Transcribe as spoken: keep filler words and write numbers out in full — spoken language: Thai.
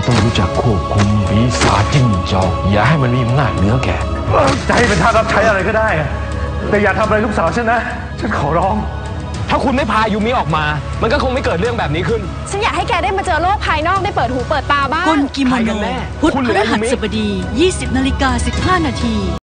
ต้องรู้จักควบคุมปีศาจจิ้งจอกอย่าให้มันมีอำนาจเหนือแกจะให้เป็นทาสรับใช้อะไรก็ได้แต่อย่าทำอะไรลูกสาวฉันนะฉันขอร้องถ้าคุณไม่พายูมิออกมามันก็คงไม่เกิดเรื่องแบบนี้ขึ้นฉันอยากให้แกได้มาเจอโลกภายนอกได้เปิดหูเปิดตาบ้างกลกิโมโนพุธพฤหัสบดี ยี่สิบนาฬิกาสิบห้านาที